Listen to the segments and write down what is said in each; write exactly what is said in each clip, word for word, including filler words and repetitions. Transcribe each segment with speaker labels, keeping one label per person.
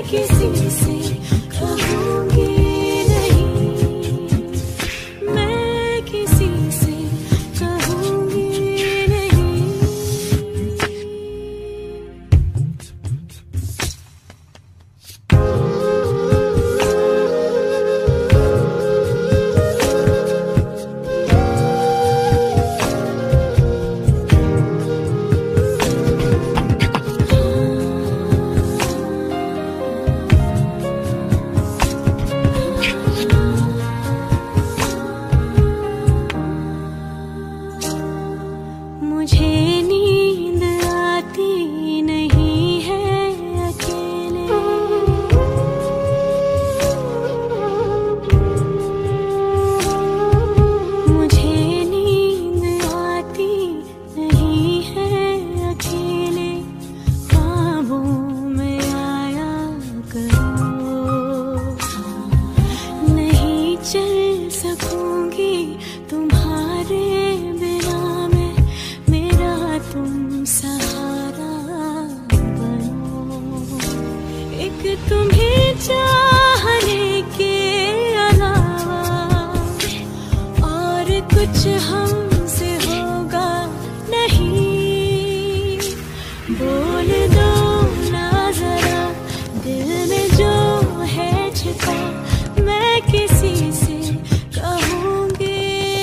Speaker 1: किसी से कहूँगी नहीं, मैं किसी से कहूँगी नहीं। मुझे नींद आती नहीं है अकेले, मुझे नींद आती नहीं है अकेले। ख्वाबों में आया करो, नहीं चल सकूंगी तुम्हारे तुम सहारा बनो। एक तुम्हें चाहने के अलावा और कुछ हमसे होगा नहीं। बोल दो ना जरा दिल में जो है छिपा, मैं किसी से कहूँगी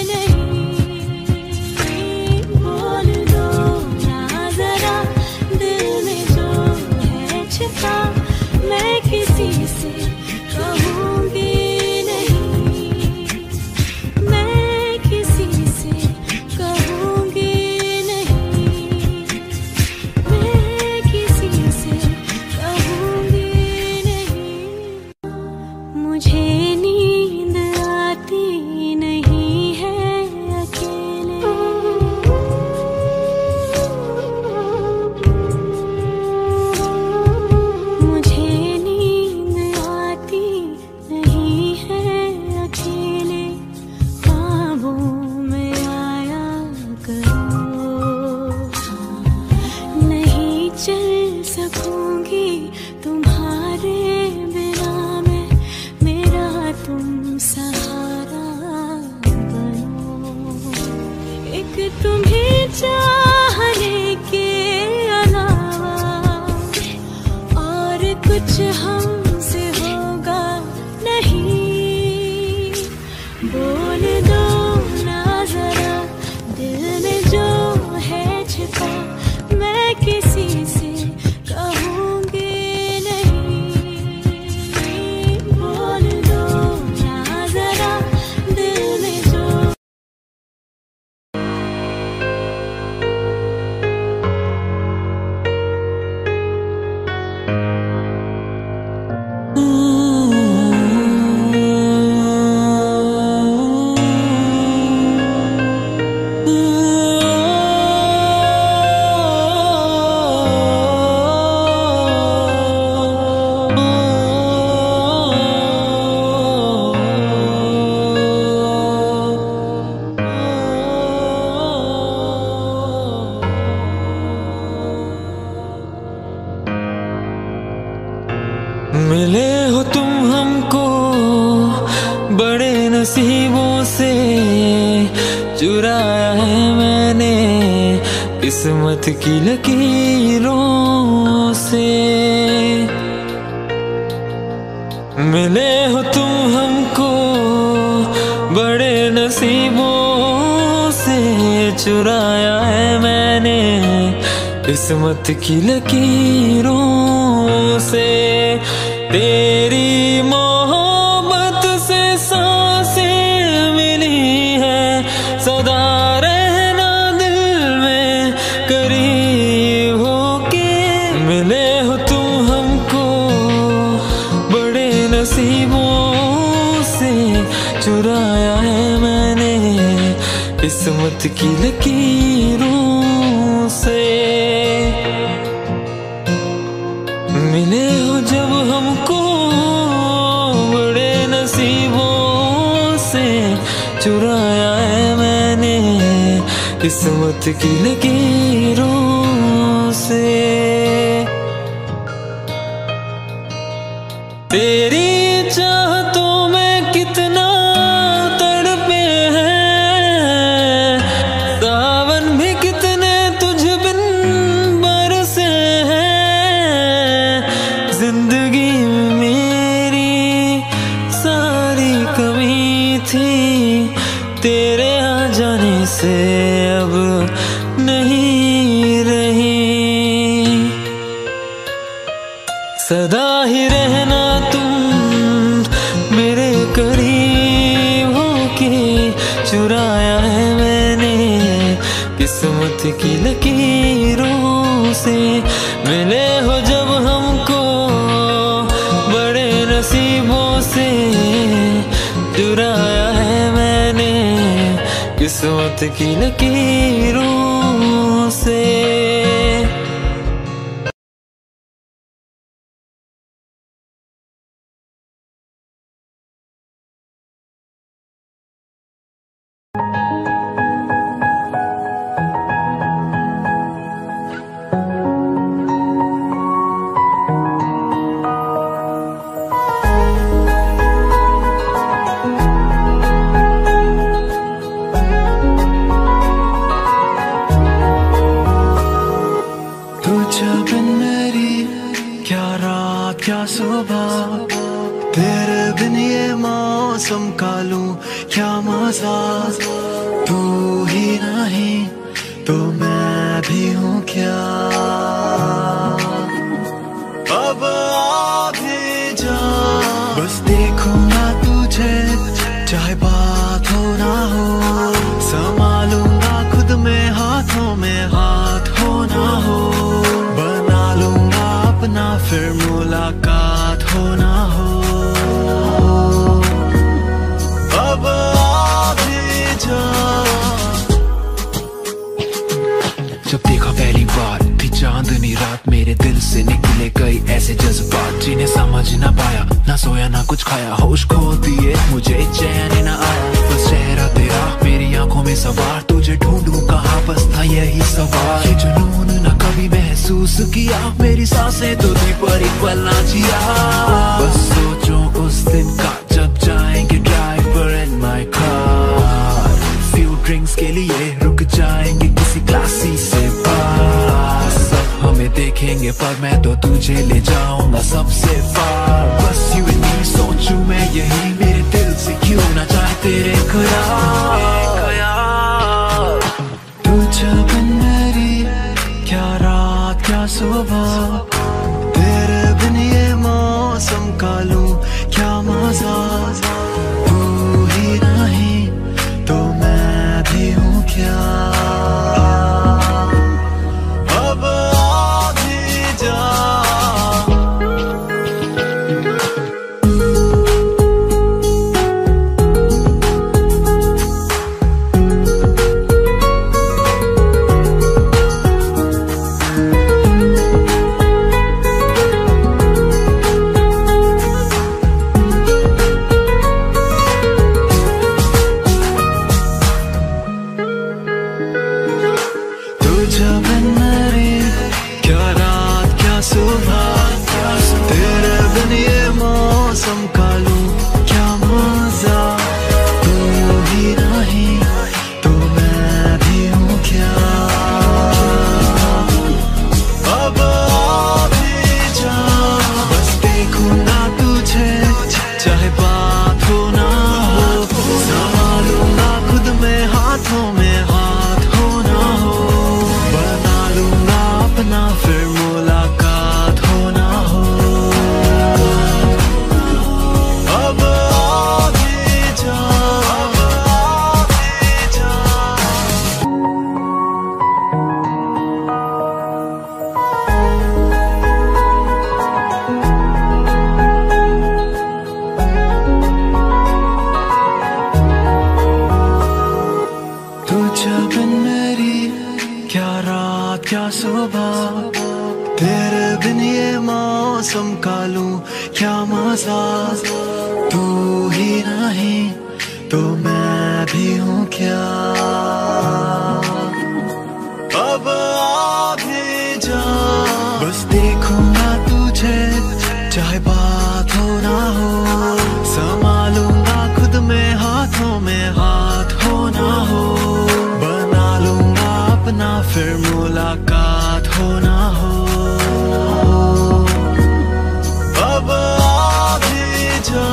Speaker 1: मैं किसी से कहूँगी नहीं, मैं किसी से कहूँगी नहीं, मैं किसी से कहूँगी नहीं। मुझे नींद आती नहीं है अकेले, चल सकूंगी तुम्हारे बिना मैं, मेरा तुम सहारा बनो। एक तुम्हें चाहने के अलावा और कुछ हमसे होगा नहीं। बोल दो ना जरा दिल में जो है छिपा, मैं किसी से कहूँगी नहीं। बोल दो ना जरा दिल में जो
Speaker 2: मिले हो तुम हमको बड़े नसीबों से, चुराया है मैंने किस्मत की लकीरों से। मिले हो तुम हमको बड़े नसीबों से, चुराया है मैंने किस्मत की लकीरों से। तेरी मोहब्बत से सांसें मिली है, सदा रहना दिल में करीब होके। मिले हो तुम हमको बड़े नसीबों से, चुराया है मैंने किस्मत की लकीरों से। मिले हो जब हमको बड़े नसीबों से, चुराया है मैंने किस्मत की लकीरों से। तेरी चाहतों में कितना तड़पे हैं, सावन भी कितने तुझ बिन बरसे हैं। जिंदगी में मेरी सारी कमी थी, तेरे आ जाने से अब नहीं रही। सदा ही रहना तुम मेरे करीब होके, चुराया है मैंने किस्मत की लकीरों से। मिले हो जब हमको बड़े नसीबों से, चुराया है मैंने किस्मत की लकीरों से।
Speaker 3: क्या सुबह तेरे बिन ये मौसम का लूं क्या मजा। तू ही नहीं तो मैं भी हूँ क्या। अब आ भी जा, बस देखूंगा तुझे चाहे बात हो ना हो। संभालूंगा खुद में हाथों में हाथ हो ना हो। बना लूंगा अपना फिर मुलाकात हो ना हो। अब आ भी जा।
Speaker 4: जब देखा पहली बार थी चांदनी रात, मेरे दिल से निकले कई ऐसे जज्बात जिन्हें समझ ना पाया। ना सोया ना कुछ खाया, होश खो दिए मुझे चैन ना आया। बस चेहरा तेरा मेरी आंखों में सवार, तुझे ढूंढूं कहाँ बस था यही सवाल। ये जुनून ना कभी महसूस किया, मेरी सांसें तो थी पर एक पल ना जिया। बस सोचो उस दिन का जब जाएंगे driver and my car. Few drinks के लिए रुक जाएंगे किसी क्लासी से बाहर। सब हमें देखेंगे पर मैं तो तुझे ले जाऊंगा सबसे फार। बस यू एंड मी सोचूं मैं यही, मेरे दिल से क्यों ना जाए तेरे ख्याल।
Speaker 3: तुझे बिन मेरी क्या रात क्या सुबह, तेरे बिन ये मौसम का लूं क्या मजा। तू ही नहीं तो मैं भी हूँ क्या। अब आ भी जा। तुझे बिन मेरी क्या रात क्या सुबह, तेरे बिन ये मौसम का लूं क्या मजा। तू ही नहीं तो मैं भी हूँ क्या। अब आ भी जा, बस देखूंगा तुझे चाहे बात हो ना हो। संभालूंगा खुद में हाथों में हाथ हो ना हो। बना लूंगा अपना फिर मुलाकात हो ना हो। अब आ भी जा। अब आ भी जा। तुझे बिन मेरी क्या रात क्या सुबह, तेरे बिन ये मौसम का लूं क्या मजा। तू ही नहीं तो मैं भी हूँ क्या। अब आ भी जा, बस देखूंगा तुझे चाहे बात हो ना हो, संभालूंगा खुद में हाथों में हाथ हो ना हो, बना लूंगा अपना फिर मुलाकात हो ना हो। अब आ भी जा।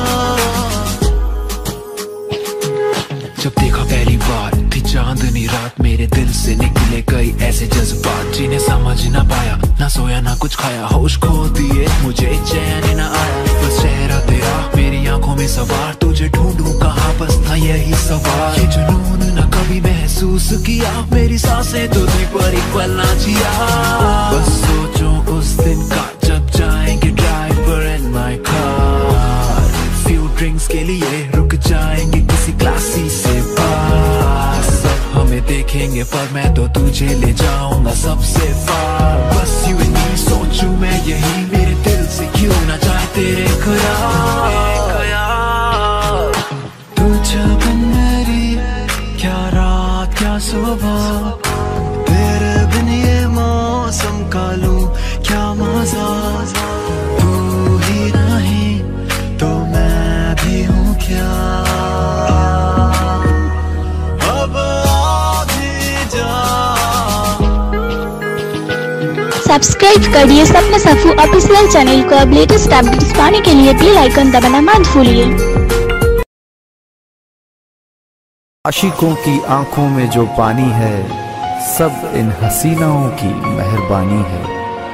Speaker 4: जब देखा पहली बार थी चांदनी रात, मेरे दिल से निकले कई ऐसे जज्बात जिन्हें समझ ना पाया, ना सोया ना कुछ खाया, होश खो दिए मुझे चैन ना आया। बस चेहरा तेरा मेरी आंखों में सवार, तुझे ढूंढूं कहाँ बस था यही सवाल। ये जुनून ना कभी महसूस किया, मेरी सांसें तो थी पर एक पल ना जिया। बस सोचो उस दिन का जब जाएंगे driver and my car, few drinks के लिए रुक जाएंगे किसी क्लासी से पार। सब हमें देखेंगे पर मैं तो तुझे ले जाऊंगा सबसे पार। बस यू एंड मी सोचूं मैं यही, मेरे दिल से क्यों ना जाए तेरे ख्याल।
Speaker 3: तू जब मेरी क्या रात क्या सुबह, तेरे बिन ये मौसम का लूं क्या मजा। तू ही नहीं तो मैं भी हूँ क्या। अब आ भी जा।
Speaker 5: सब्सक्राइब करिए सपना सफू ऑफिशियल चैनल को। अब लेटेस्ट अपडेट्स पाने के लिए बेल आइकन दबाना मत भूलिए।
Speaker 6: आशिकों की आंखों में जो पानी है, सब इन हसीनाओं की मेहरबानी है।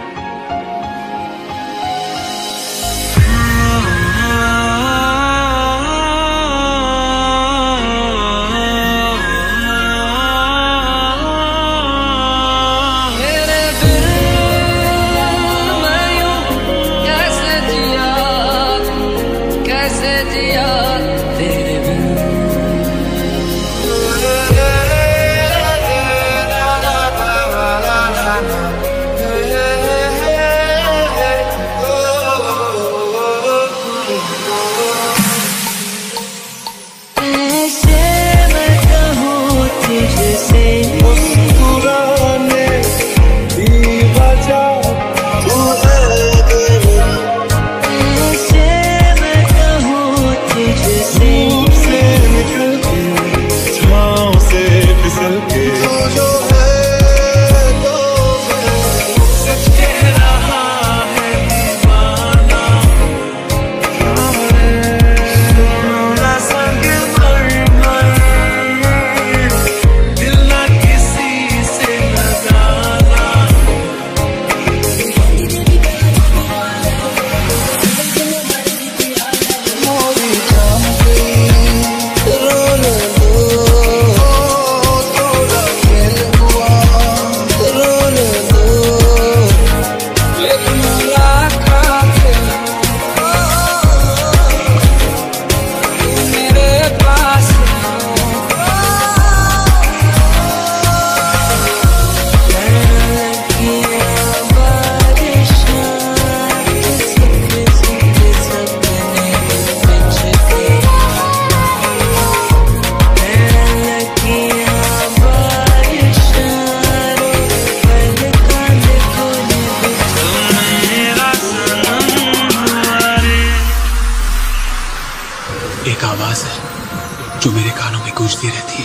Speaker 7: एक आवाज है जो मेरे कानों में गूंजती रहती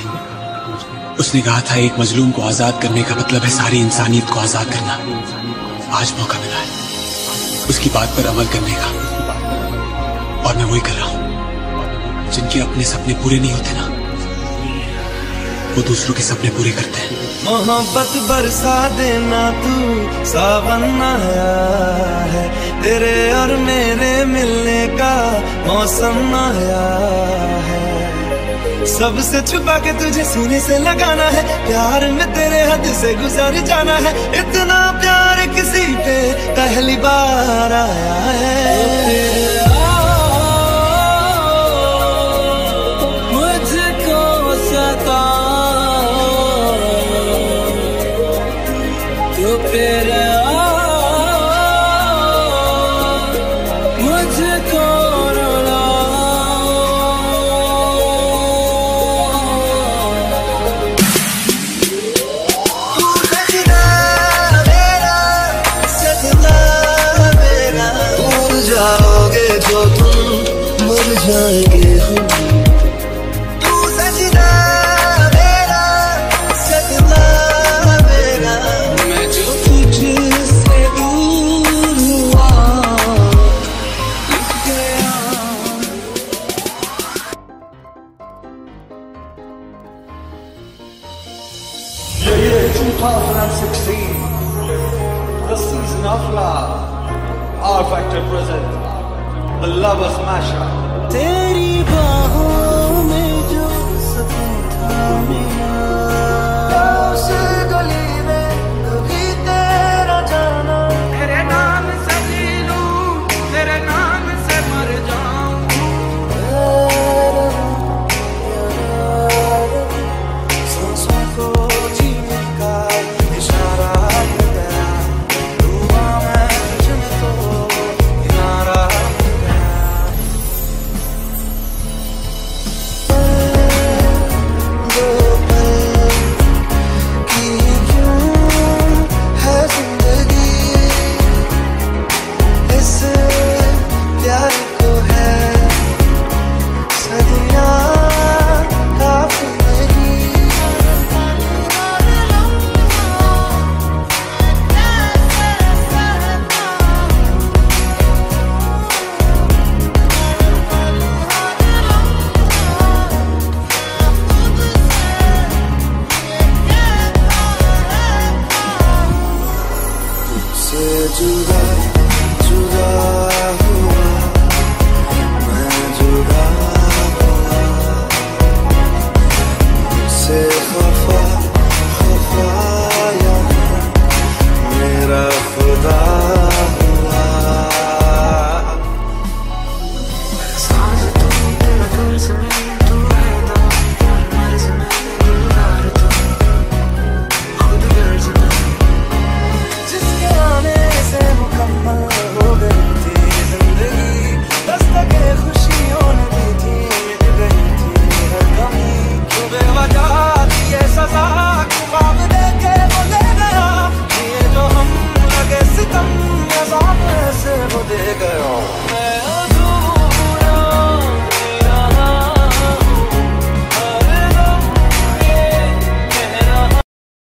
Speaker 7: है। उसने कहा था एक मजलूम को आजाद करने का मतलब है सारी इंसानियत को आजाद करना। आज मौका मिला है उसकी बात पर अमल करने का, और मैं वही कर रहा हूं। जिनके अपने सपने पूरे नहीं होते ना, वो दूसरों के सपने पूरे करते हैं।
Speaker 3: मोहब्बत बरसा देना तू, सावन आया है, तेरे और मेरे मिलने का मौसम आया है। सबसे छुपा के तुझे सीने से लगाना है, प्यार में तेरे हद से गुजर जाना है। इतना प्यार किसी पे पहली बार आया है। जाएंगे हम। तू सजना मेरा, सजना मेरा, मैं जो तुझसे दूर हुआ गया।
Speaker 8: twenty sixteen, the season of love. R Factor present the Lovers Mashup.
Speaker 3: तेरी बाहों में जो सुकून था मेरा, उस गली में कभी तेरा जाना। तेरे नाम से जी लूं, तेरे नाम से मर जाऊं। सांसों को जीने का इशारा मिल गया, डूबा मैं तुझमें तो किनारा मिल गया। दो पल की क्यों है जिंदगी, इस प्यार को है सदियां काफी नहीं। से जुदा जुदा हुआ मैं, जुदा हुआ से खफा खफा यहाँ मेरा खुदा हुआ। सांस तू, तेरा पल्स में तू है तो, मर्ज़ में गुलजार तू, खुद गर्ज में जिसके आने से मुकम्मल हो गई थी जिंदगी। दस्तके खुशियों ने दी थी, मिट गई थी हर कमी। क्यों बेवजह दी ये सजा, क्यों ख्वाब देखे वो ले गया। ये जो हम लगे सितम, अज़ाब ऐसे वो दे गया। मैं अधूरा रहा हूँ, हर दम ये कह रहा।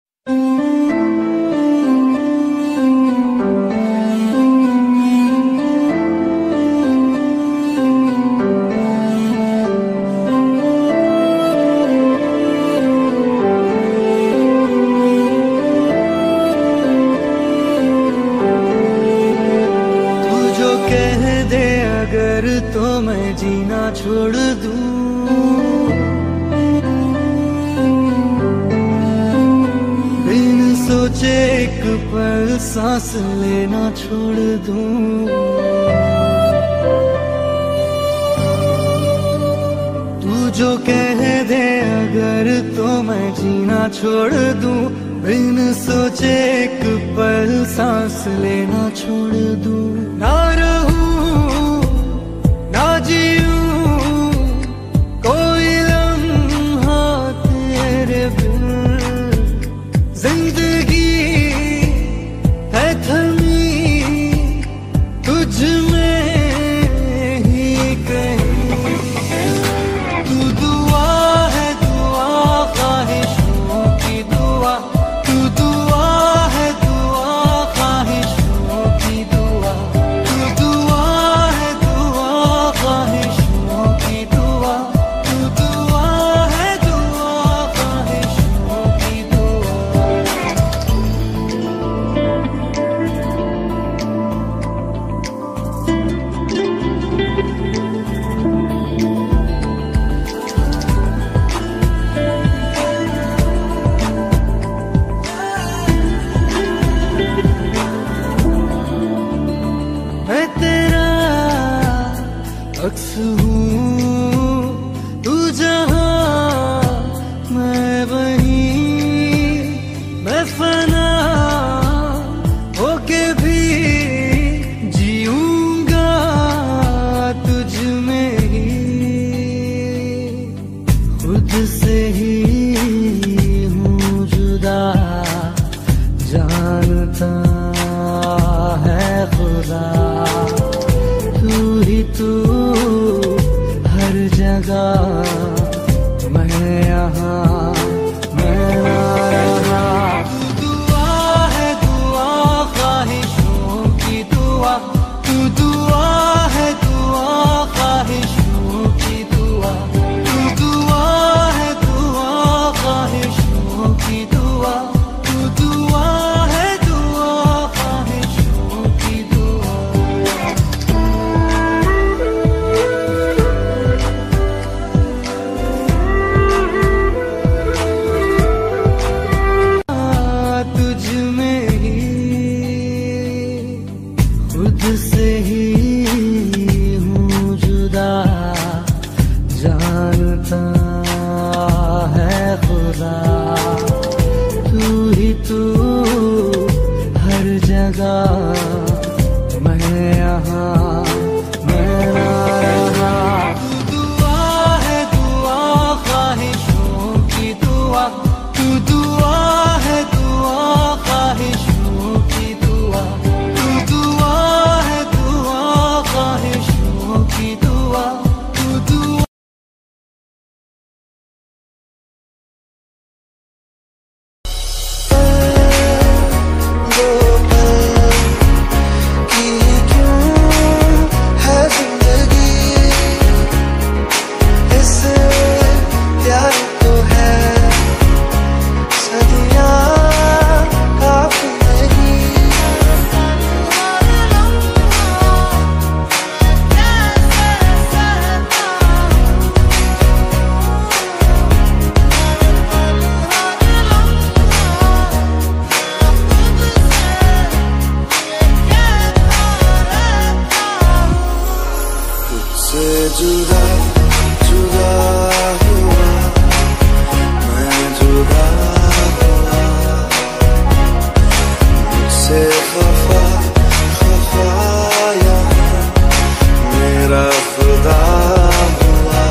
Speaker 3: तू जो कह दे अगर तो मैं जीना छोड़ दूं, बिन सोचे एक पल सांस लेना छोड़ दूं। तू जो कह दे अगर तो मैं जीना छोड़ दूं, बिन सोचे एक पल सांस लेना छोड़ दूं। ना रहूं ना जीऊं कोई लम्हा तेरे बिन, जिंदगी है थमी तुझ में ही कहीं। तू दुआ है दुआ ख्वाहिशों की दुआ, तू दुआ है दुआ ख्वाहिशों की दुआ, तू दुआ है दुआ ख्वाहिशों की दुआ, तू दुआ है दुआ ख्वाहिशों की दुआ। मैं तेरा अक्स हूँ, तू जहाँ मैं वहीं, मैं फना होके भी जीऊंगा तुझ में ही। खुद से ही हूँ जुदा, जानता है खुदा, तू ही तू तू दुआ है दुआ ख्वाहिशों की दुआ, तू दुआ है दुआ ख्वाहिशों की दुआ, तू दुआ है दुआ ख्वाहिशों की दुआ। तुझ में ही खुद से ही हूँ जुदा, जानता है खुदा तू ही तू हर जगह, मैं यहाँ मैं ना रहा। तू दुआ है दुआ ख्वाहिशों की दुआ, तू दुआ है दुआ ख्वाहिशों की दुआ, तू दुआ है दुआ ख्वाहिशों की दुआ, तू दुआ। वो पल की क्यों है जिंदगी, इससे प्यार तो है सदियाँ काफी नहीं। तुझसे जुदा जुदा हुआ मैं, जुदा हुआ मुझसे खफा खफा यहाँ मेरा खुदा हुआ।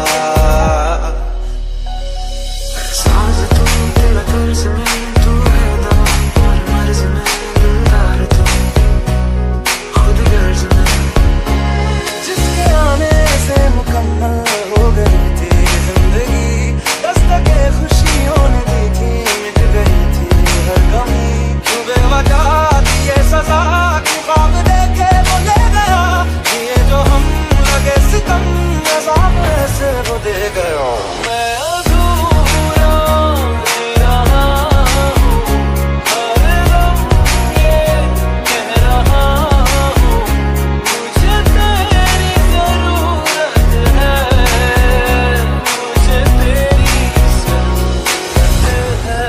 Speaker 3: सांस तू तेरा कर्ज में, तू है दवा और मर्ज में, दिलदार तू खुद गर्ज में, जिसके आने से मुकम्मल हो गई थी जिंदगी, दस्तके खुशियों ने दी थी, मिट गई थी हर कमी। क्यों बेवजह दी ये सजा, क्यों ख्वाब देखे वो ले गया, ये जो हम लगे सितम अज़ाब ऐसे वो दे गया। मैं अधूरा जी रहा हूँ, हर दम ये कह रहा हूँ, मुझे तेरी जरूरत है, मुझे तेरी जरूरत है।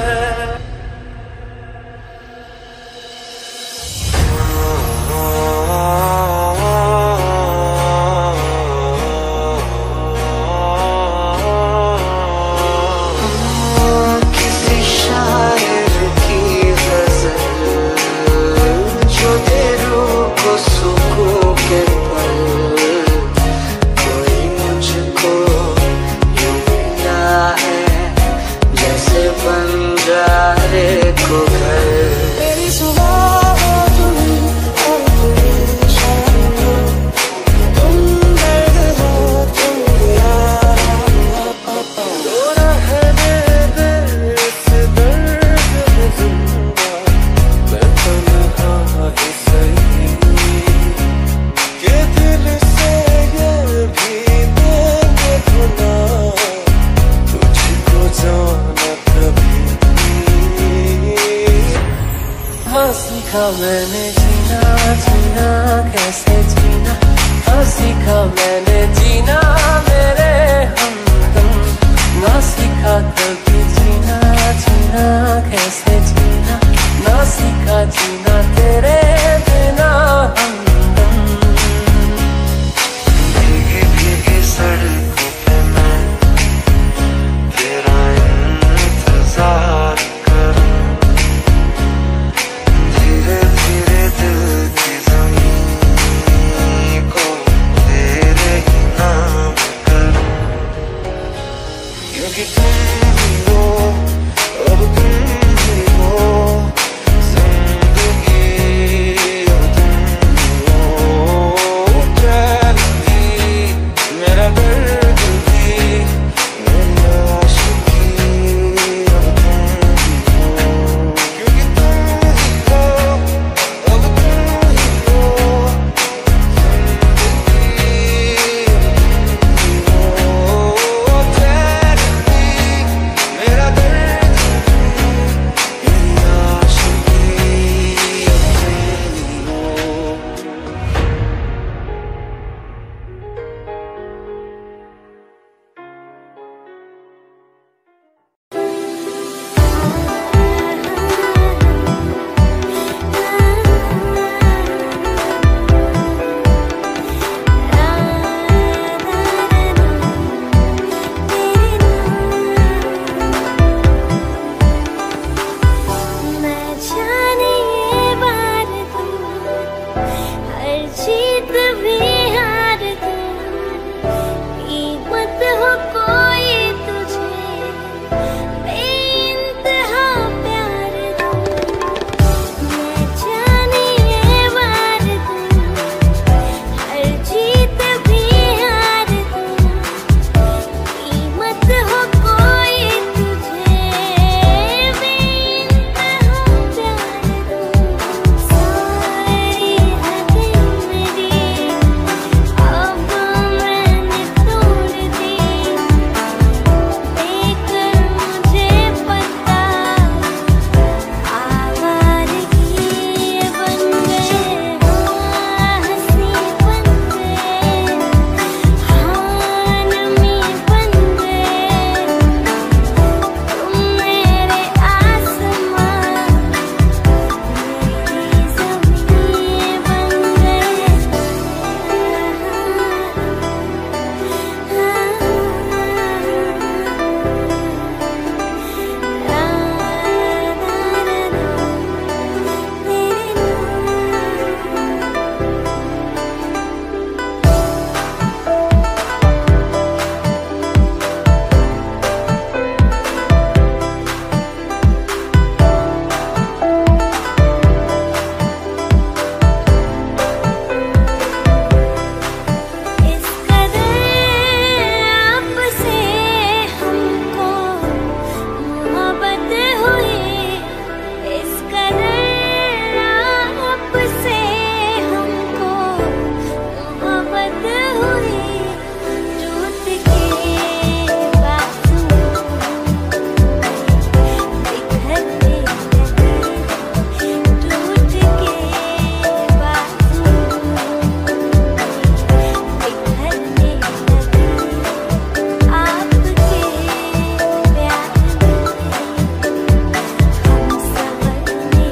Speaker 3: किसी शायर की गज़ल जो दे रूह को सुकून के पल, कोई मुझको यूं मिला है जैसे बंजारे को घर। तेरी सुबह हो तुम और परेशान हो, तुम दर्द हो तुम यार, तो रहने दे इस दर्द में जिंदा, मैं तन्हा ही सही, के दिल से ये भी देंगे खुदा, तुझको जाना कभी। हाँ सीखा मैंने जीना जीना कैसे जीना, हाँ सीखा मैंने जीना मेरे हमदम, ना सीखा कभी जीना जीना कैसे जीना, ना सीखा जीना तेरे बिना हमदम। भीगी भीगी सड़कों पे मैं तेरा इंतजार करूं, धीरे धीरे दिल की ज़मीन को तेरे ही नाम
Speaker 1: भी हार दूं, कीमत हो कोई तुझे बेइंतहा प्यार दूं। मैं जाने ये वार दूं, हर जीत भी हार दूं, कीमत हो कोई तुझे बेइंतहा प्यार दूं। सारी हदें मेरी अब मैंने तोड़ दी, देकर मुझे पता आवारगी बन गए। हाँ हंसी बन गए, हाँ नमी बन गए, तुम मेरे आसमां, मेरी ज़मीं बन इस कदर आपसे हमको मोहब्बत हुई, इस कदर आपसे हमको मोहब्बत हुई। टूट के बाजू बिखरने लगे, टूट के बाजू बिखरने लगे, आपके प्यार में हम संवरने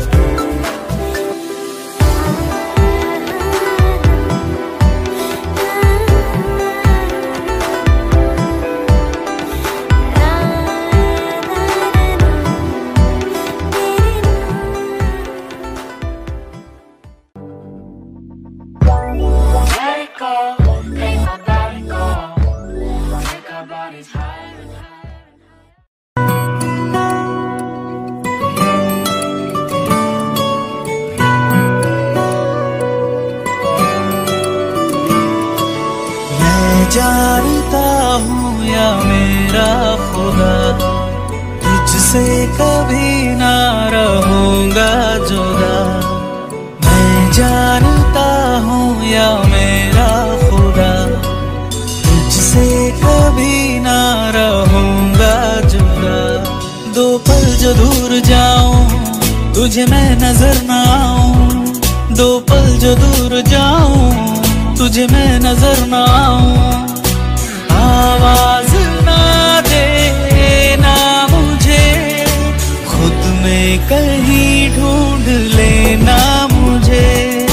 Speaker 3: मैं जानता हूँ या मेरा खुदा, तुझसे कभी ना रहूंगा जुदा। मैं जानता हूँ या मेरा खुदा, तुझसे कभी ना रहूंगा जुदा। दो पल जो दूर जाऊं, तुझे मैं नजर ना आऊं। दो पल जो दूर जाऊं, तुझे मैं नजर ना आऊं। आवाज ना देना मुझे, खुद में कहीं ढूंढ लेना मुझे।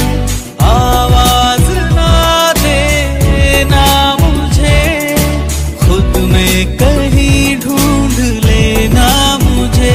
Speaker 3: आवाज ना देना मुझे, खुद में कहीं ढूंढ लेना मुझे।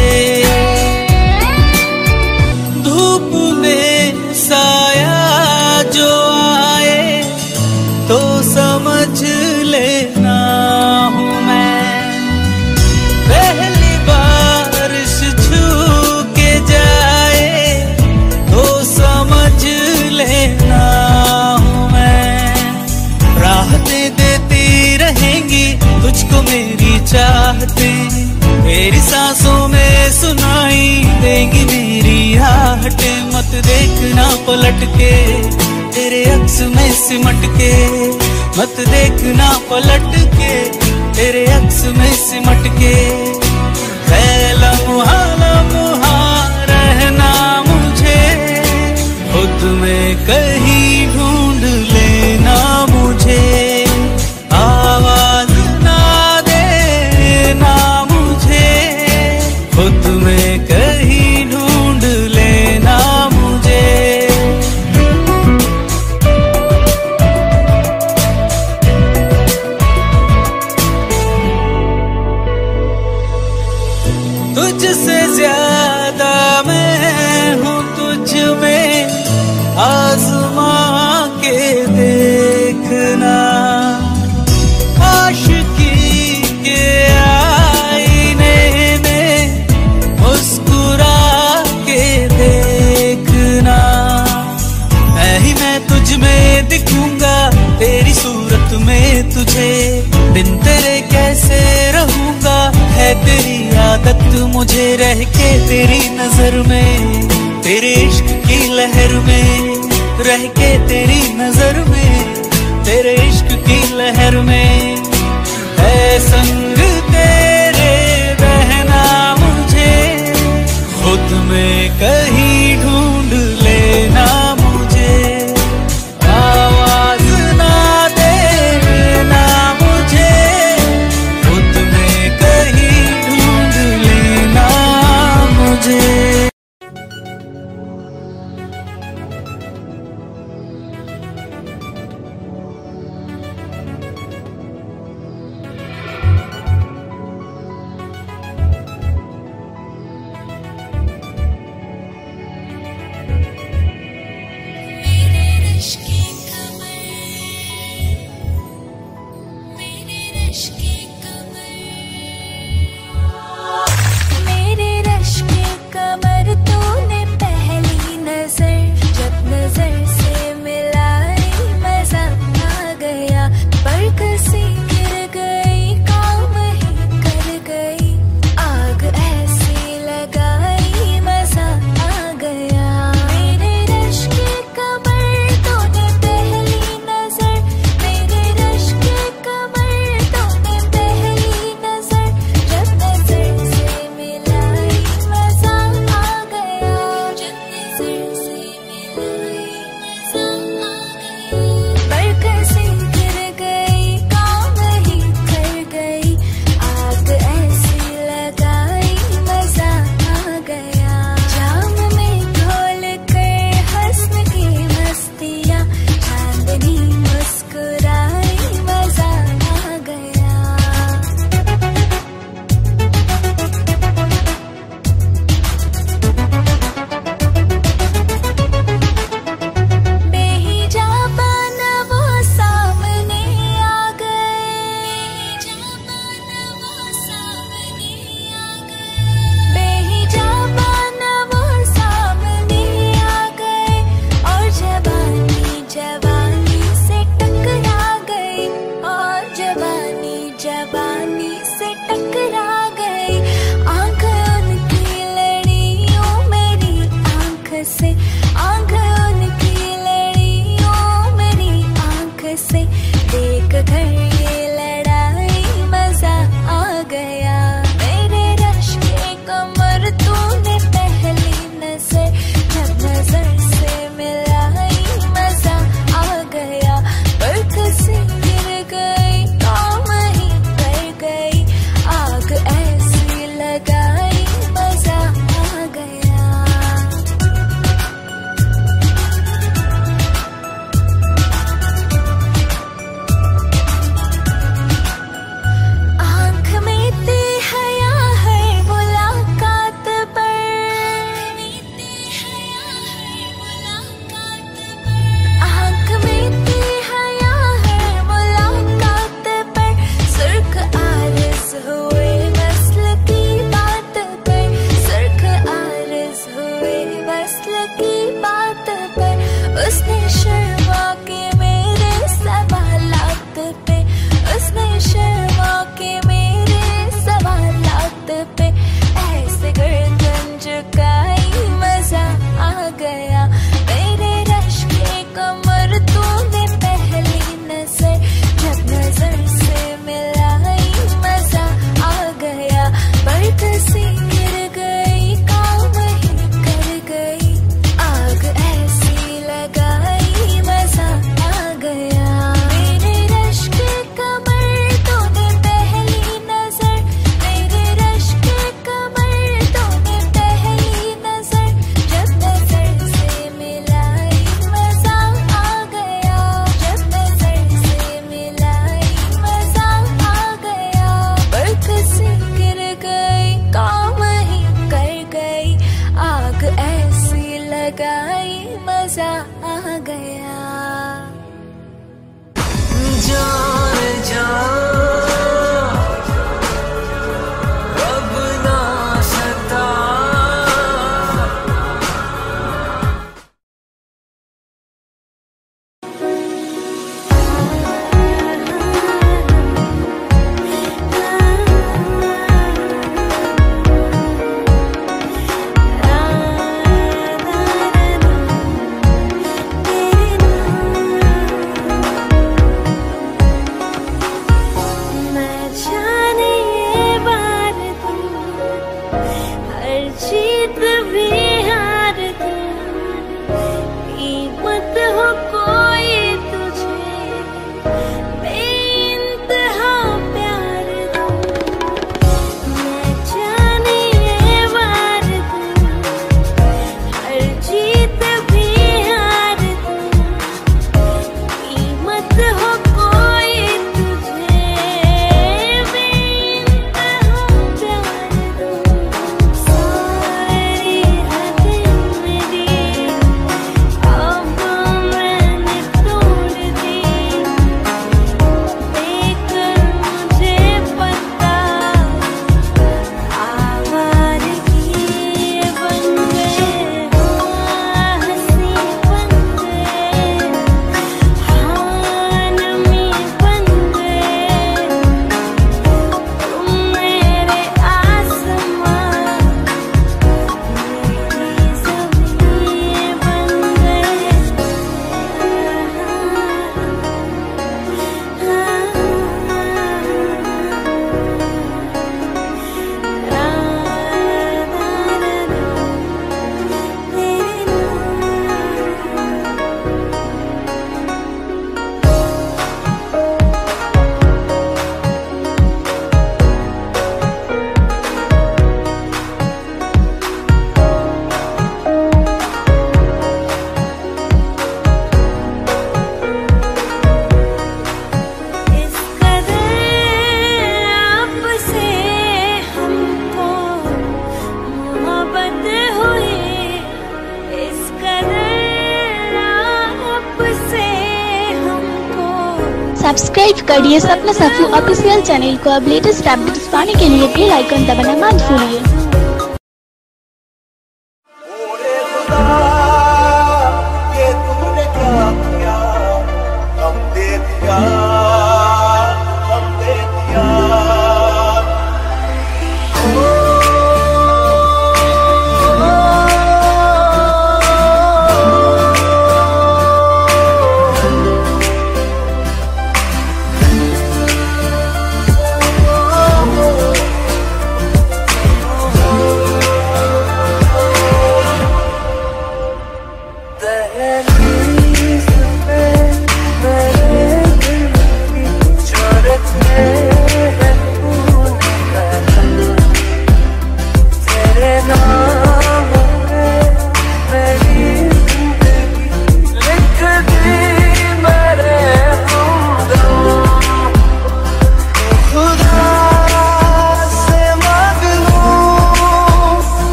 Speaker 3: धूप में साया जो आए तो समझ लेना हूँ मैं। पहली बारिश छू के जाए तो समझ लेना हूँ मैं। राहतें देती रहेंगी तुझको मेरी चाहतें, मेरी सांसों में सुनाई देंगी मेरी आहटें। मत देखना पलट के तेरे अक्स में सिमट के, मत देखना पलट के तेरे अक्स में सिमट के। है लम्हा लम्हा रहना मुझे, खुद में कहीं ढूंढ लेना मुझे। आवाज ना देना मुझे, खुद में कहीं ढूंढ लेना मुझे। तुझसे ज्यादा मैं हूँ तुझ में आज़मा
Speaker 9: दिखूंगा तेरी सूरत में तुझे, बिन तेरे कैसे रहूंगा, है तेरी आदत मुझे रह के तेरी नजर में, तेरे इश्क की लहर में रह के तेरी नजर में, तेरे इश्क की लहर में है संग तेरे बहना मुझे, खुद में कहीं ढूंढ लेना मुझे, आवाज ना देना मुझे, खुद में कहीं ढूंढ लेना मुझे।
Speaker 5: सब्सक्राइब करिए सपना साफू ऑफिशियल चैनल को। अब लेटेस्ट अपडेट्स पाने के लिए बेल आइकन दबाना मत भूलिए।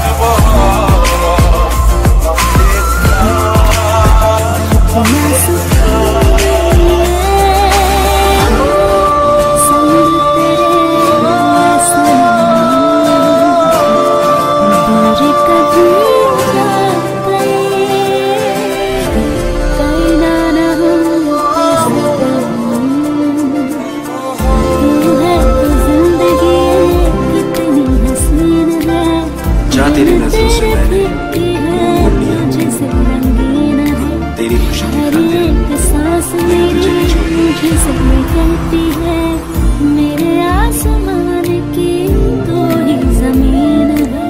Speaker 1: Nasıl
Speaker 4: मेरी खुशी
Speaker 1: हर
Speaker 4: देखा दिल
Speaker 1: एक सांस मेरी खिसक करती है, मेरे आसमान की तो ही जमीन है।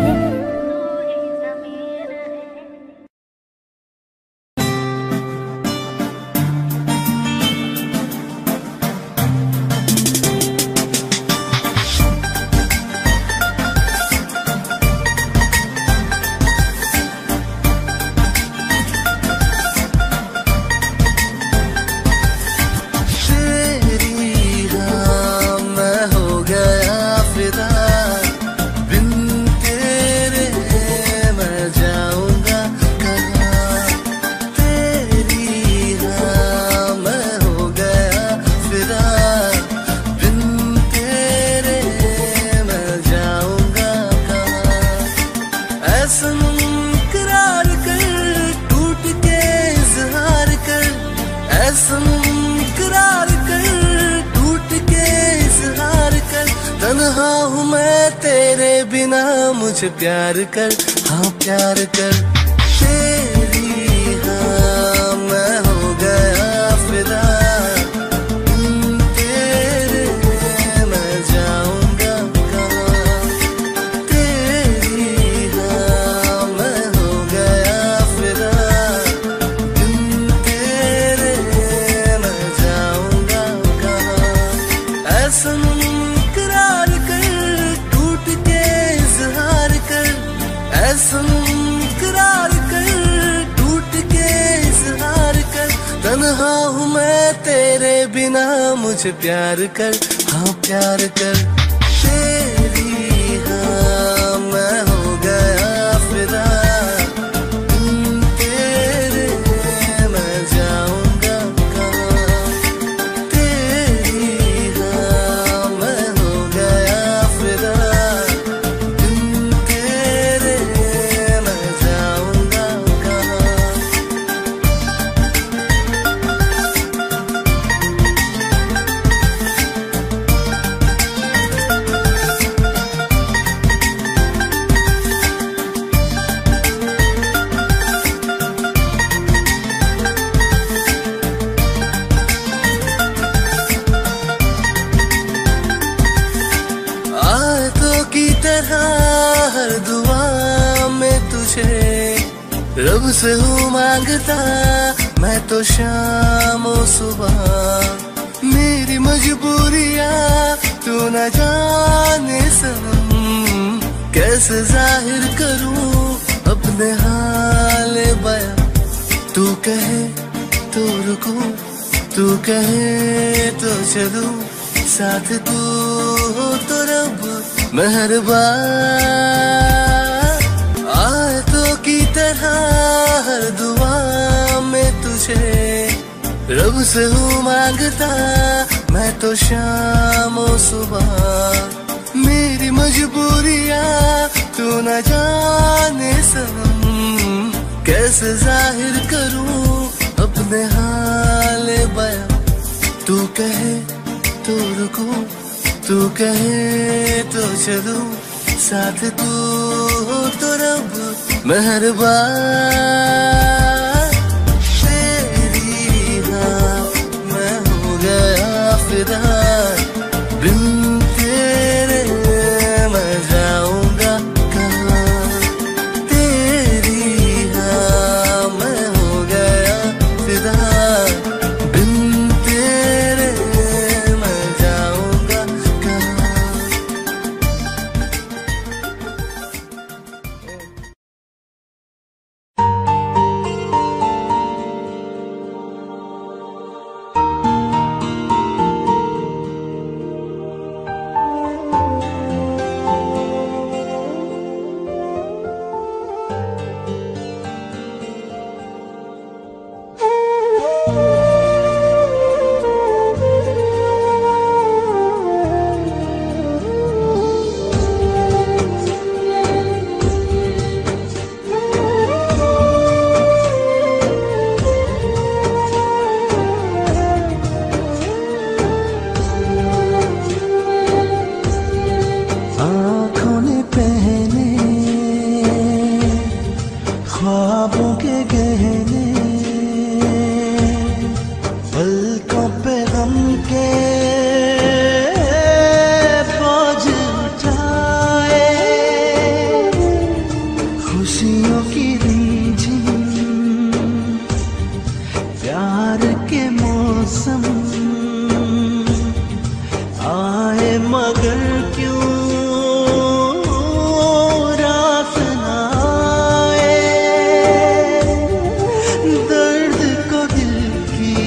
Speaker 10: मुझे प्यार कर, हाँ प्यार कर, तेरी हाँ मैं हो गया फिदा, तेरे मैं जाऊंगा कहाँ, तेरी हाँ मैं हो गया फिदा, तेरे मैं जाऊंगा कहाँ। ऐसा करार कर, टूट के इजहार कर, ऐसा करार कर, टूट के इजहार कर, तन्हा हूँ मैं तेरे बिना, मुझे प्यार कर, हाँ प्यार कर, तेरी हाँ मैं हो गया फिदा, तेरे मैं जाऊंगा कहाँ, तेरी हाँ मैं हो गया फिदा, तेरे मैं जाऊंगा कहाँ। आयतों की तरह हर दुआ में तुझे रब से हूँ मांगता, मैं तो शाम और सुबह, मेरी मजबूरियाँ तू न जाने सनम, कैसे जाहिर करूँ अपने हाल बयां, तू कहे तो रुकूं, तू कहे तो चलूं, साथ तू हो तो रब मेहरबान। आयतों की तरह हर दुआ में तुझे रब से हूँ मांगता, मैं तो शाम और सुबह, मेरी मजबूरियाँ तू न जाने सनम, कैसे जाहिर करूँ अपने हाल बयां, तू कहे तो रुकूं, तू कहे तो चलूं, साथ तू हो तो रब मेहरबान। तेरी हाँ मैं हो गया फिदा, बिन तेरे मैं जाऊंगा कहाँ, तेरी हाँ मैं हो गया फिदा, बिन तेरे मैं जाऊंगा कहाँ।
Speaker 3: प्यार के मौसम आए मगर क्यों रात ना आए, दर्द को दिल की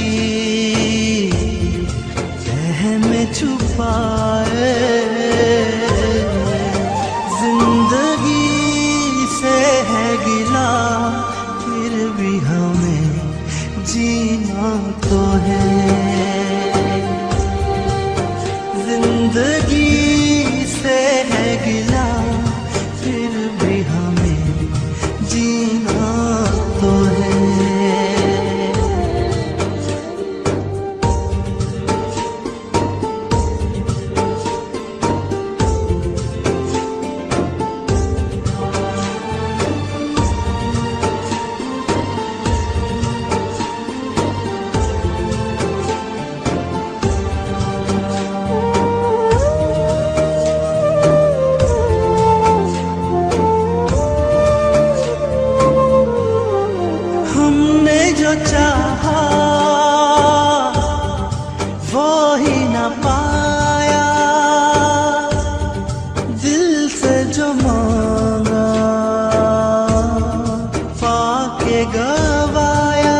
Speaker 3: तह में छुपाए, जिंदगी से है गिला फिर भी हमें जीना तो है, जिंदगी से है गिला फिर भी हमें जीना तो है। जो चाहा वो ही न पाया, दिल से जो मांगा पाके गवाया,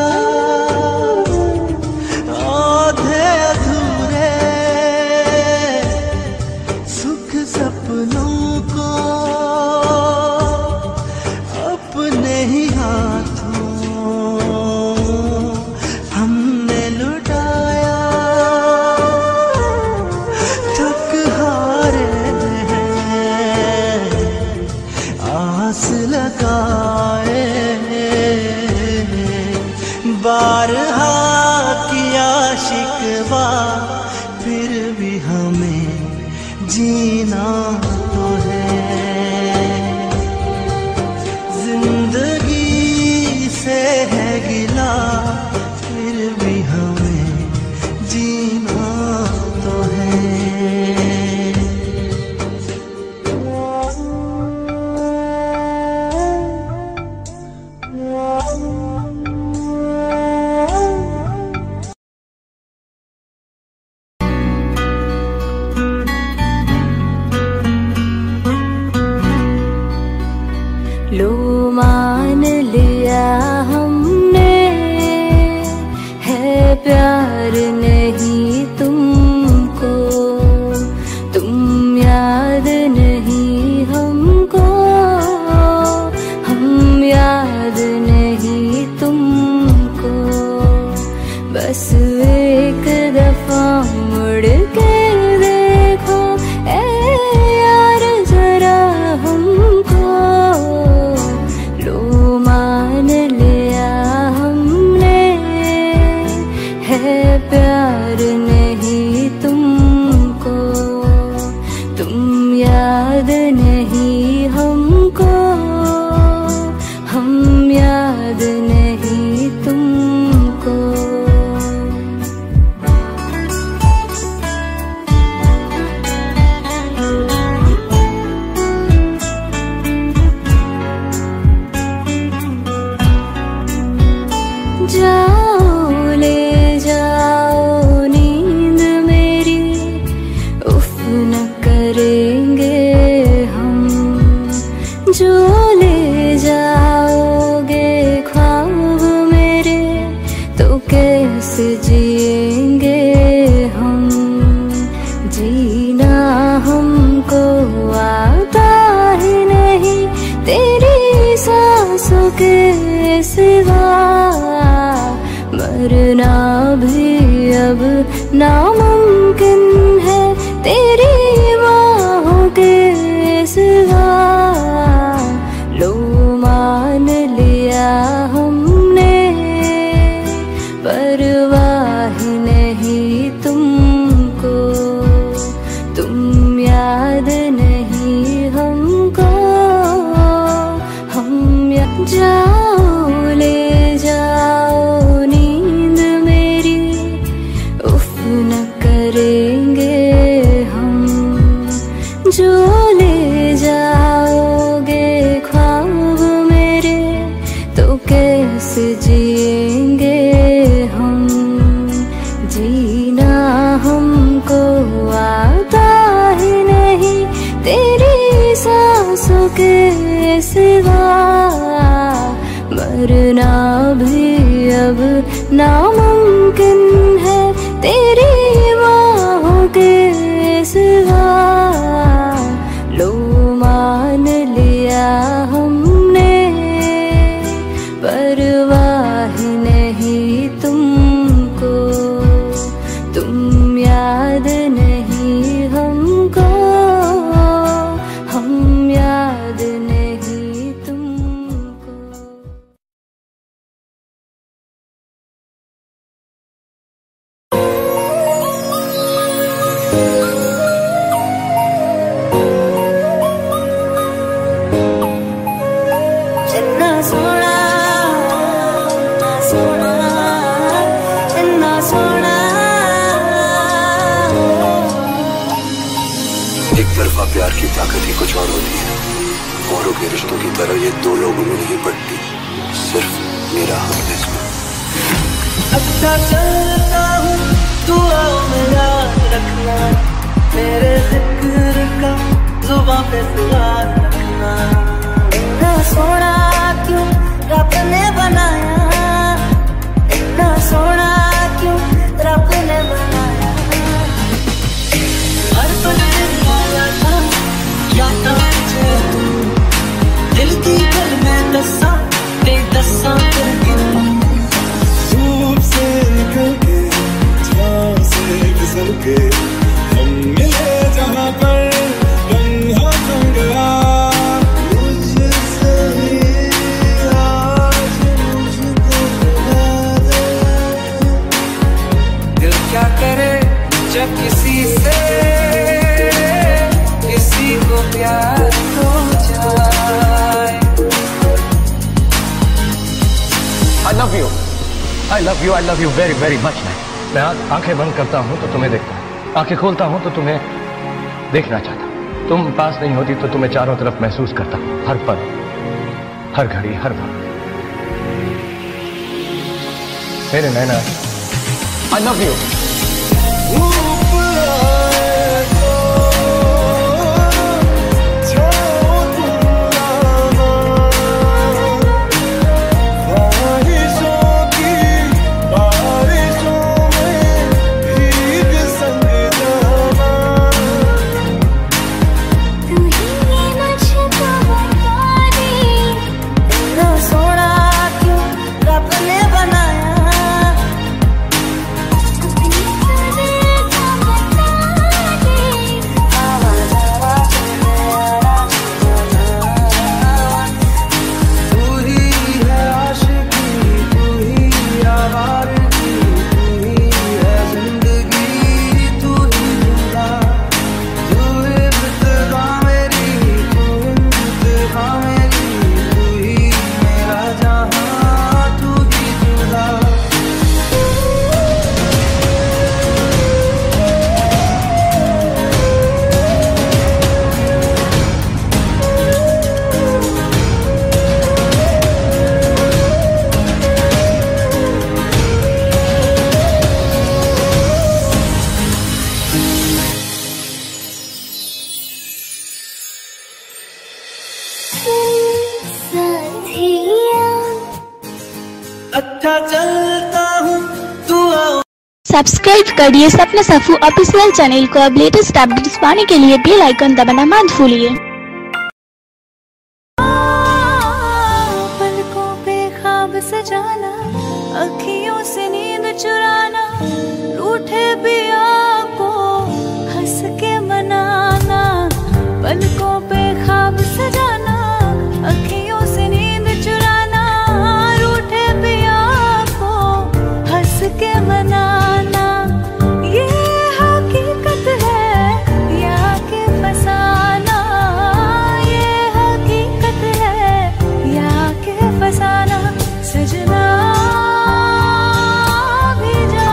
Speaker 3: आधे अधूरे सुख सपनों को अपने ही हाथों हमने लुटाया, थक हारे हैं आस लगाए, बारहा किया शिकवा फिर भी हमें जीना तो है, जिंदगी से है गिला फिर भी हमें जीना तो है।
Speaker 1: लो मान लिया हमने है प्यार नहीं तुमको, तुम याद नहीं हमको, हम याद नहीं तुमको, बस एक दफा मुड़ के देखो ए यार जरा हमको, लो मान लिया हमने है प्यार नहीं तुमको, तुम याद नहीं हमको, हम याद नहीं तुमको। जाओ ले जाओ नींद मेरी, उफ न करेंगे हम, जो ले जाओगे ख्वाब मेरे तो कैसे जिएंगे हम, जीना हमको आता ही नहीं तेरी सांसों के सिवा, मरना भी अब नामुमकिन है तेरी बाहों के सिवा, लो मान लिया हमने परवाह नहीं तुमको, तुम याद नहीं हमको, हम याद। जाओ ले जाओ नींद मेरी, उफ न करेंगे हम, जो ले जाओगे ख्वाब मेरे तो कैसे जिएंगे हम। नामुमकिन है तेरी बाहों के सिवा। लो मान लिया हमने, परवाह नहीं तुमको, तुम याद नहीं हमको, हम याद नहीं तुमको।
Speaker 11: इन्ना सोना, इन्ना सोना, इन्ना सोना।
Speaker 12: एक तरफा प्यार की ताकत ही कुछ और होती है। औरों के रिश्तों की तरह ये दो लोगों में नहीं बढ़ती, सिर्फ मेरा हक है इसमें।
Speaker 11: अच्छा चलता हूँ, दुआ में याद रखना, मेरे जिक्र का जुबां पे सवाल रखना। इतना सोना क्यों रब ने बनाया, इतना सोना क्यों रब ने बनाया। हर पल आया था याद तुझे, दिल की गल में दसा ते दसा करके।
Speaker 3: धूप से निकल के, छाँव से फिसल के, हम मिले जहाँ पर लम्हा बन गया। मुझसे ही आज मुझको बुला दे।
Speaker 9: दिल क्या करे जब किसी से किसी को प्यार हो जाए।
Speaker 13: I love you. I love you. I love you very very much man. मैं आंखें बंद करता हूँ तो तुम्हें देखता हूँ, आंखें खोलता हूँ तो तुम्हें देखना चाहता हूँ। तुम पास नहीं होती तो तुम्हें चारों तरफ महसूस करता हूँ, हर पल, हर घड़ी, हर वक्त। मेरे नैना, I love you.
Speaker 11: अच्छा चलता हूँ, दुआ।
Speaker 5: सब्सक्राइब करिए सपना सफू ऑफिशियल चैनल को। अब लेटेस्ट अपडेट्स पाने के लिए बेल आइकन दबाना मत भूलिए।
Speaker 1: पलकों पे ख्वाब सजाना, अखियों से नींद चुराना, रूठे पिया को हंस के मनाना। पलकों पे ख्वाब सजाना, अखियों से नींद चुराना, रूठे पिया को हंस के मनाना। ये हकीकत है या के फसाना, ये हकीकत है या के फसाना। सजना भी जा,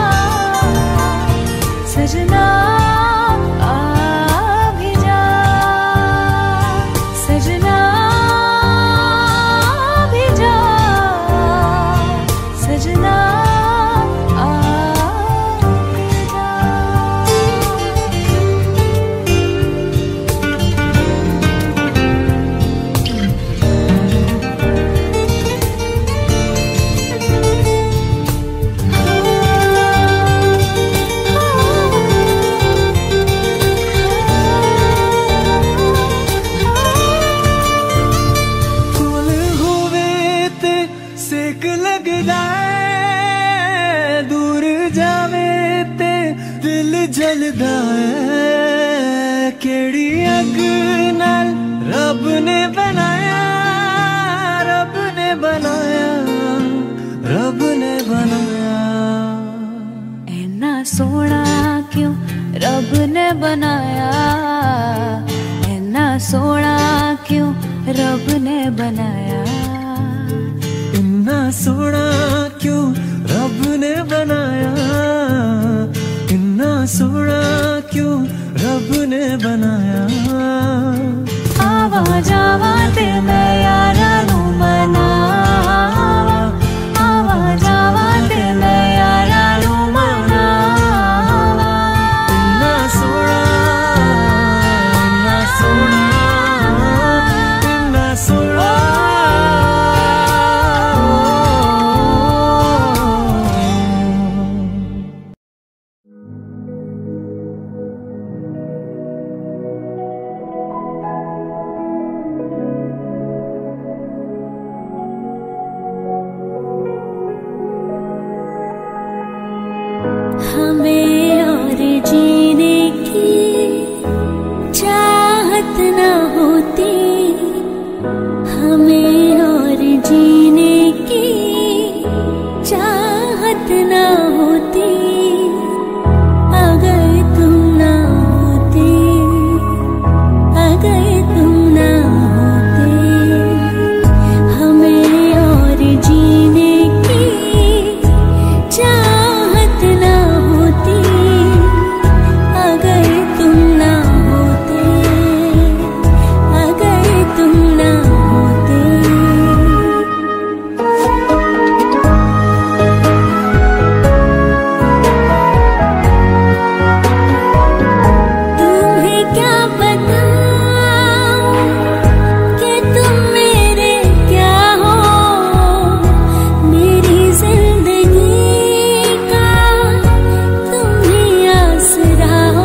Speaker 1: सजना आ भी जा, सजना भी जा, सजना आ
Speaker 3: जलदा है केड़ी अग नाल रब ने बनाया, रब ने बनाया, रब ने बनाया।
Speaker 1: ऐना सोना क्यों रब ने बनाया, ऐना सोना क्यों रब ने बनाया,
Speaker 3: इन्ना सोना क्यों रब ने बनाया, इन्ना सोना क्यों रब ने बनाया।
Speaker 1: आवा जावा ते मैं यारा नू मनावा, आवा जावा ते मैं यारा नू मनावा।
Speaker 3: इन्ना सोना, इन्ना सोना, इन्ना सोना।
Speaker 1: हमें और जीने की चाहत न होती, हमें और जीने की चाहत न होती, अगर तुम ना होते, अगर तुम ना होते। हमें और जीने की चाहत न होती, अगर तुम ना होते, अगर तुम ना होते। तुम्हें क्या बताऊं कि तुम मेरे क्या हो, मेरी जिंदगी का तुम ही आसरा हो।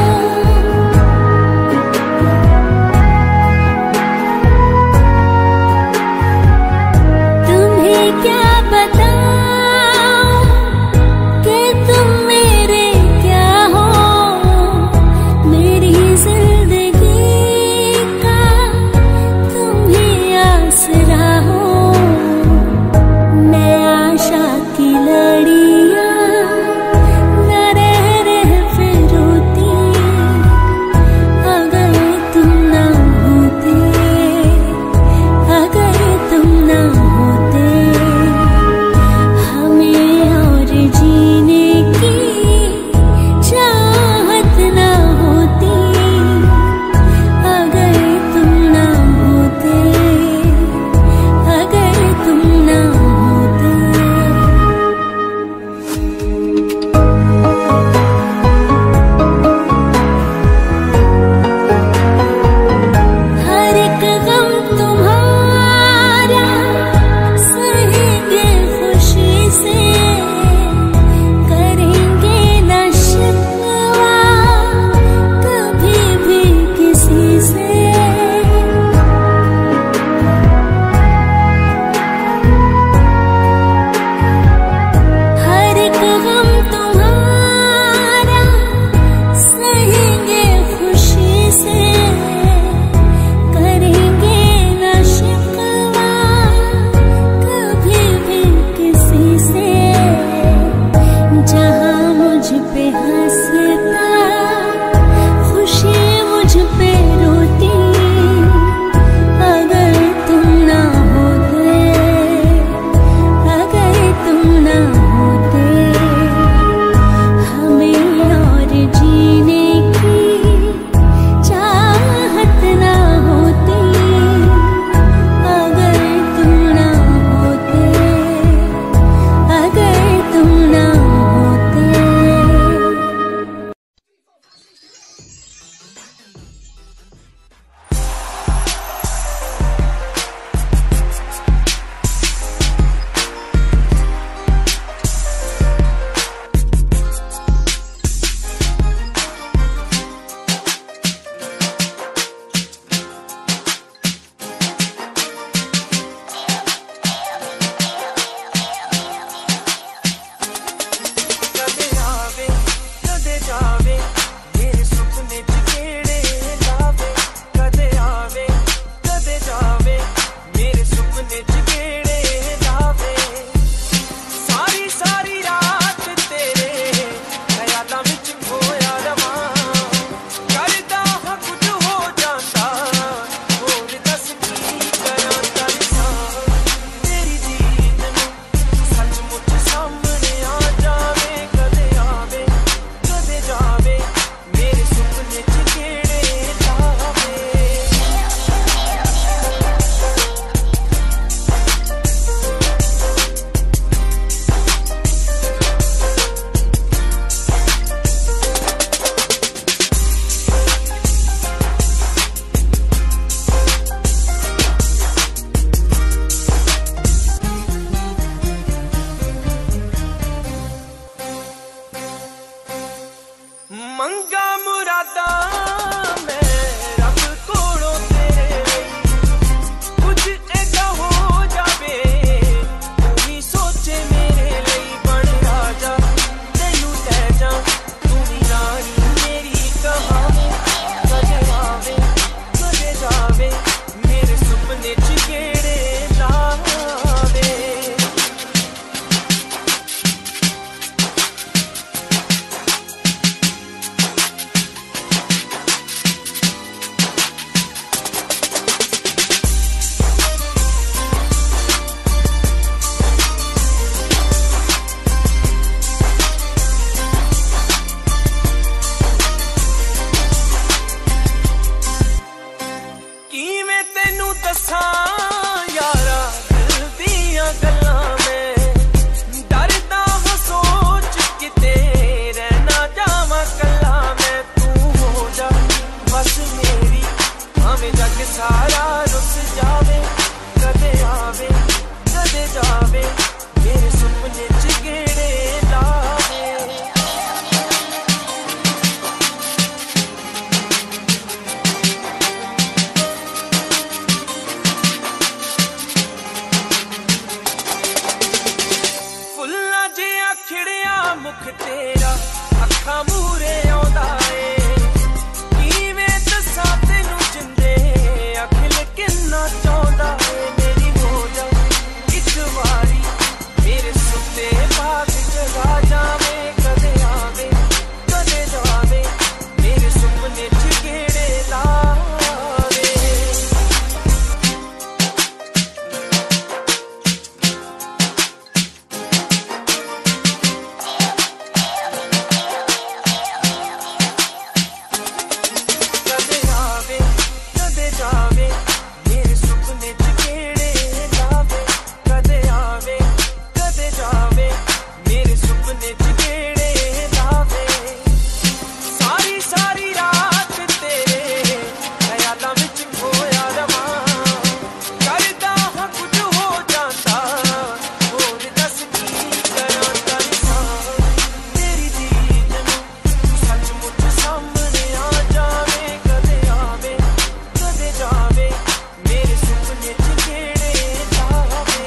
Speaker 1: तुम्हें क्या बताऊं कि तुम मेरे क्या हो, मेरी जिंदगी का तुम ही आसरा हो। मैं आशा की लड़ियां न रह रह फिर रोती, अगर तुम ना होते, अगर तुम ना होते। हमें और जीने की चाहत न होती, अगर तुम ना होते, अगर तुम ना होते। हर एक गम तुम्हारा सहेंगे खुशी से, करेंगे न शिकवा कभी भी किसी से। हर एक गम तुम्हारा सहेंगे खुशी से, करेंगे न शिकवा कभी भी किसी से। जहाँ मुझ पे हंसता खुशी मुझ पे रोती, अगर तुम ना होते, अगर तुम ना होते। हमें और जीने की चाहत न होती, अगर तुम ना होते, अगर तुम ना होते।
Speaker 14: मंगा मुरादा मैं रब कोलों तेरे कुछ ऐसा हो जावे तू ही सोचे मेरे लिए बन राजा तेनू ले जा तू ही रानी मेरी कहानी कदे आवे कदे जावे मेरे सुपने च गेड़े लावे किवें तेनू दसां यारा दिल दियां गल्लां मैं डरदा हां सोच किते रहना जावां कल्ला मैं तू हो जा बस मेरी भावें जग सारा रुस जावे कदे आवे कदे जावे मेरे सुपने च गेड़े लावे फुल्ला जिहा खिड़िया मुख तेरा अखा मूरे आउंदा ए किवें दसां तैनू जिंदे अखिल किन्ना चाहुंदा ए मेरी हो जा इक वारी मेरे सुते बाग जगा जावे कदे आवे कदे जावे मेरे सुपने च गेड़े लावे कदे आवे कदे जावे मेरे सुपने च गेड़े लावे कदे आवे कदे जावे मेरे सुपने च गेड़े लावे सारी सारी रात तेरे ख्यालां विच खोया रवां करदा हां कुछ हो जांदा होर दस की करां तरसां तेरी दीद नूं सचमुच सामने आ जावे कदे आवे कदे जावे मेरे सुपने च गेड़े लावे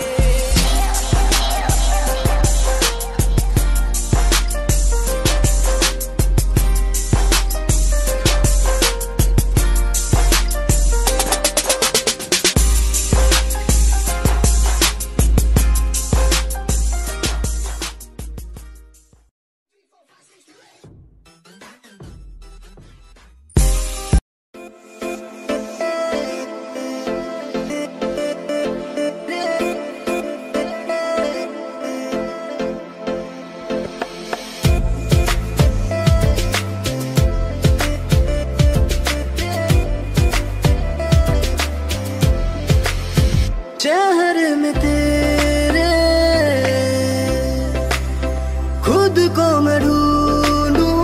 Speaker 10: चेहरे में तेरे खुद को मैं ढूंढूं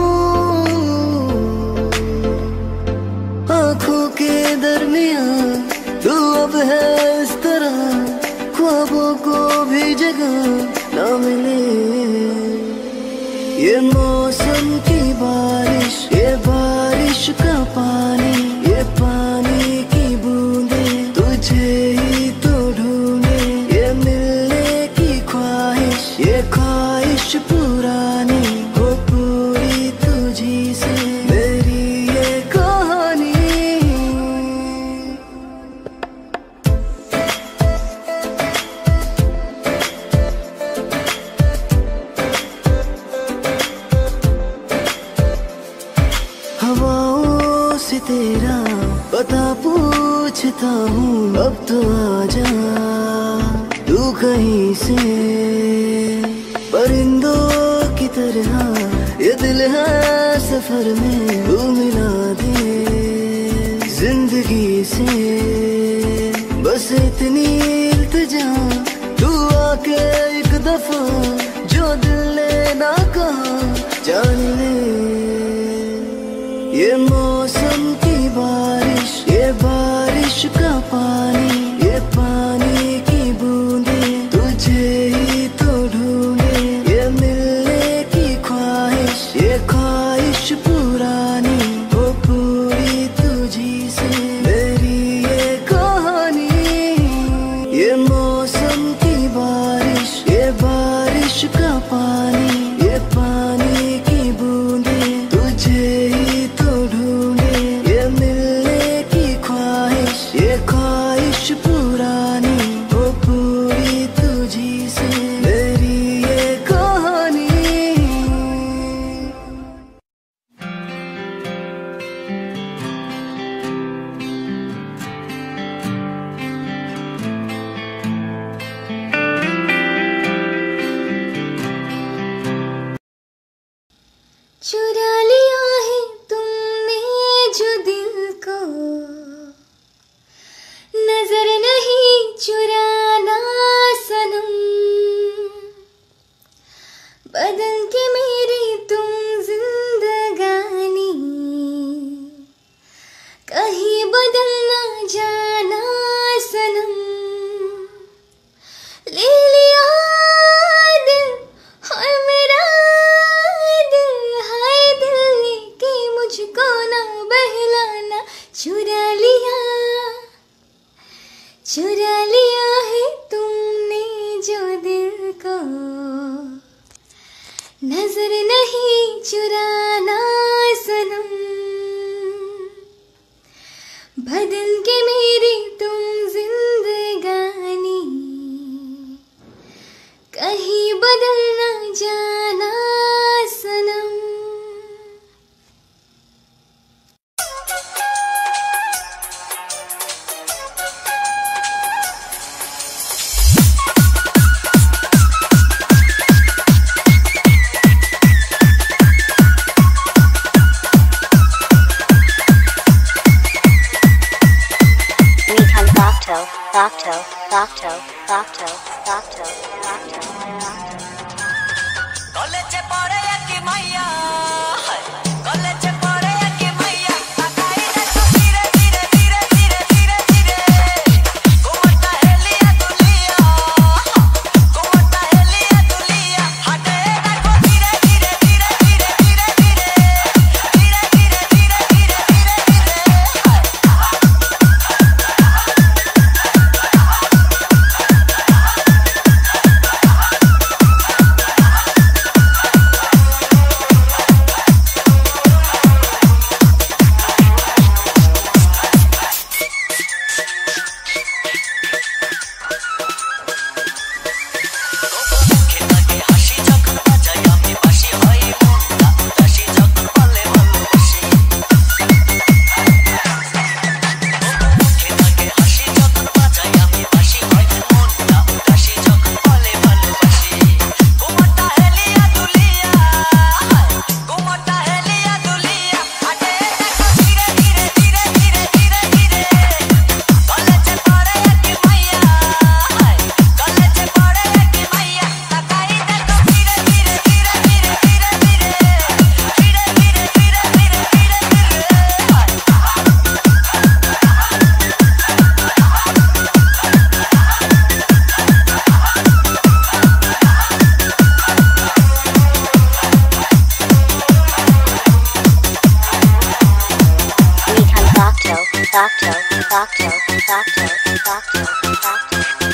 Speaker 10: आंखों के दरमियां तू अब है इस तरह ख्वाबों को भी जगह ना मिले ये मौसम की बारिश ये बारिश का पानी ये पानी की बूंदे तुझे ही तो ढूंढे ये मिलने की ख्वाहिश ये ख्वाहिश पुरानी हो पूरी तुझी से मेरी ये कहानी हवाओं से तेरा पता पूछता हूँ अब तो आ जा तू कहीं से परिंदों की तरह ये दिल है सफर में तू मिला दे जिंदगी से बस इतनी इल्तिजा तू आके एक दफा जो दिल ने ना कहा जान ले ये मौसम की बारिश ये बारिश का पानी ये पानी की बूंदे तुझे ही तो ढूंढे ये मिलने की ख्वाहिश ये ख्वाहिश पूरा
Speaker 1: चुरा लिया है तुमने जो दिल को, नजर नहीं चुराना सनम, बदल के मेरी तुम जिंदगानी, कहीं बदल ना जाना सनम। ले लिया दिल हाय मेरा दिल, हाय दिल के मुझको ना बहलाना। चुरा लिया चुरा लिया है तुमने जो दिल को, नजर नहीं चुराना सनम, बदल के मेरी तुम जिंदगानी, कहीं बदल ना जाना सनम।
Speaker 15: Doctor, doctor, doctor, doctor, doctor,
Speaker 14: college पढ़े की मैया, कॉलेज पढ़े की मैया, अकाई ने तो धीरे धीरे धीरे धीरे धीरे धीरे घुमता है लिया दुलिया, घुमता है लिया दुलिया, हटे देखो धीरे धीरे धीरे धीरे धीरे धीरे धीरे धीरे धीरे धीरे
Speaker 15: doctor, doctor, doctor, doctor, doctor,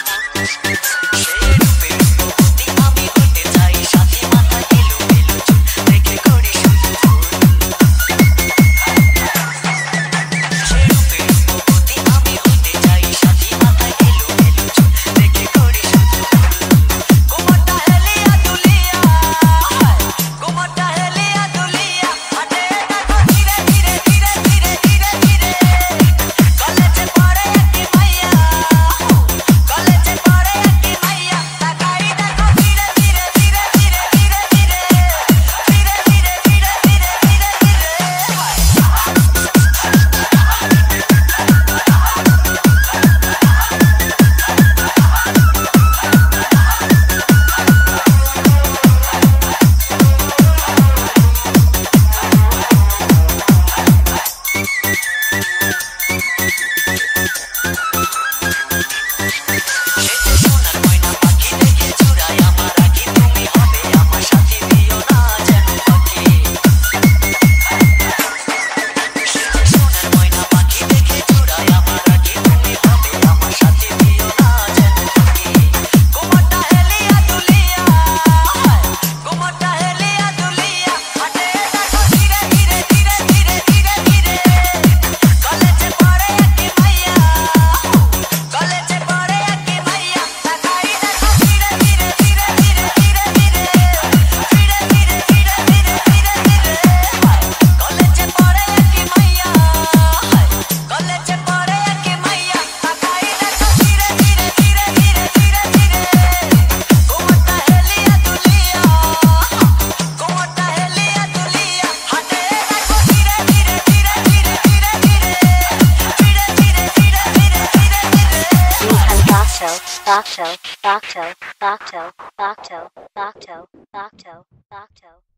Speaker 14: धीरे धीरे धीरे
Speaker 15: Docto, Docto, Docto, Docto, Docto, Docto, Docto.